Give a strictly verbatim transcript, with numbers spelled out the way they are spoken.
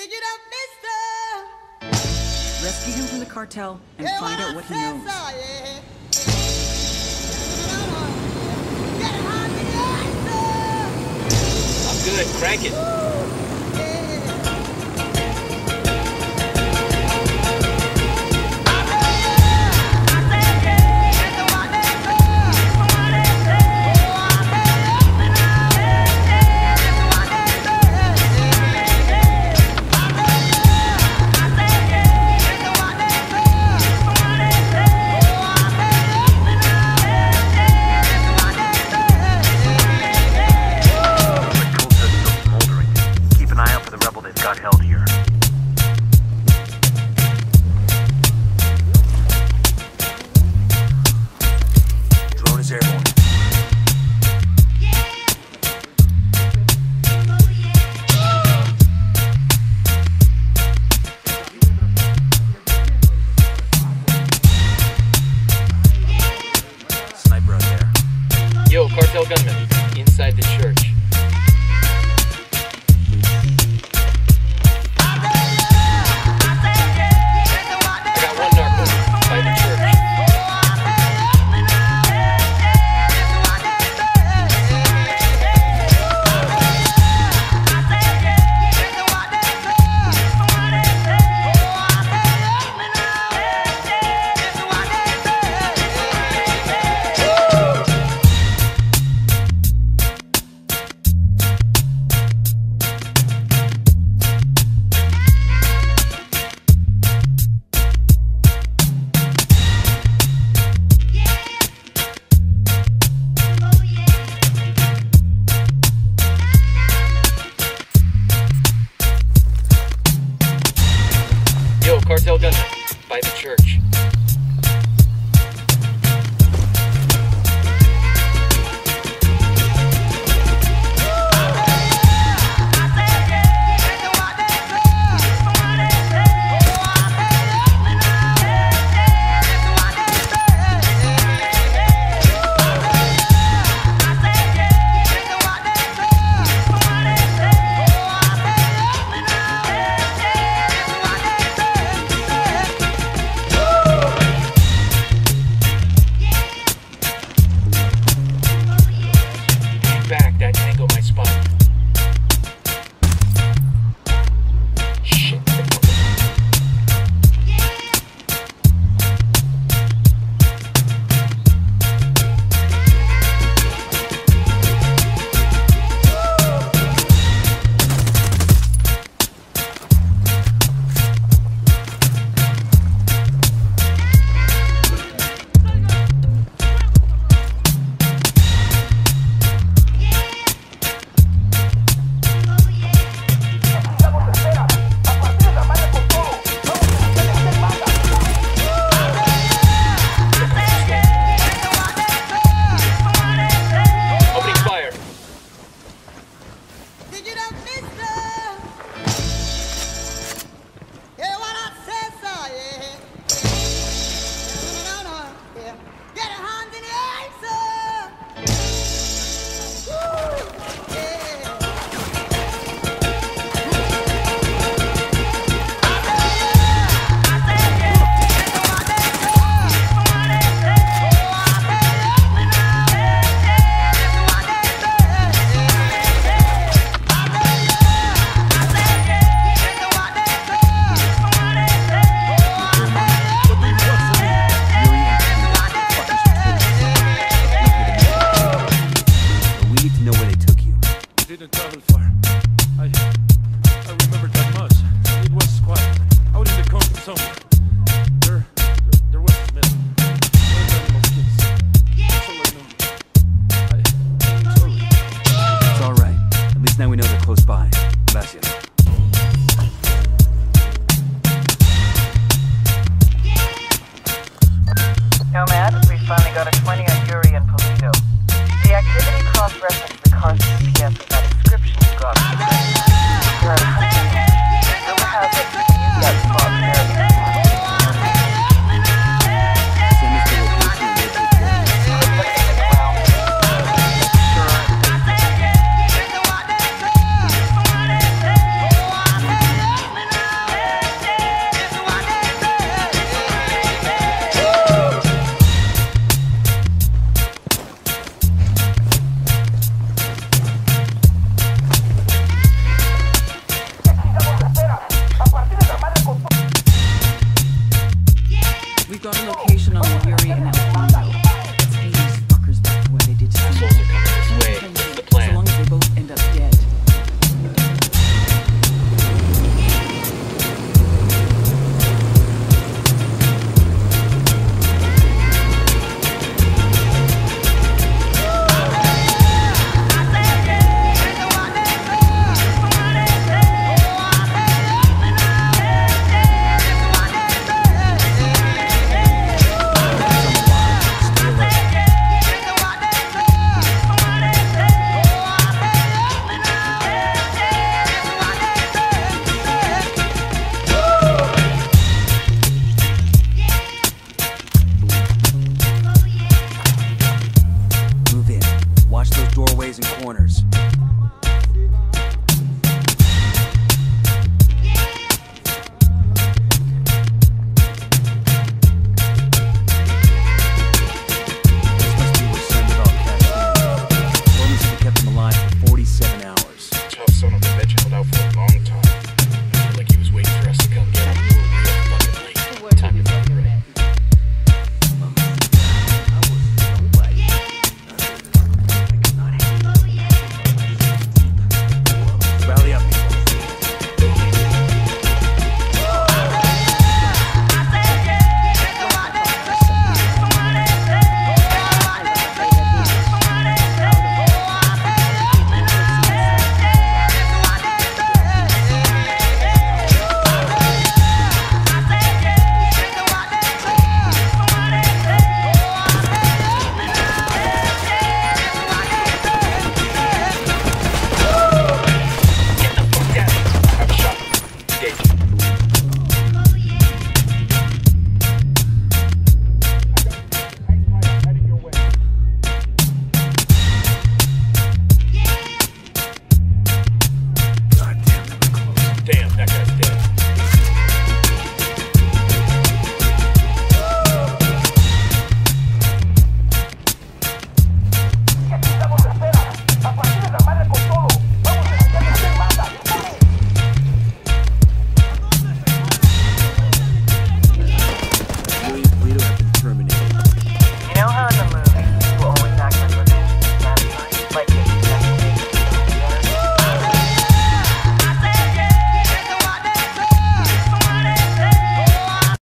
Pick it up, mister. Rescue him from the cartel and Yeah, find what out I what he said, knows. so, yeah. Get it hard in the eyes, I'm good. Crank it. Got held here. Drone is airborne. Sniper out there. Yo, cartel gunman. Inside the church. Cartel gunman by the church. Back, that tango my spot. Shit. Pick it up, mister. Yeah, what I said, so, yeah. No, no, no, yeah. Get your hands in the air, sir. Woo, yeah. Didn't travel far. I I remember that much. It was quiet. Out in the country somewhere. There there, there was a smell. Old animal skins. That's all I know. I I'm sorry. It's all right. At least now we know they're close by. Gracias.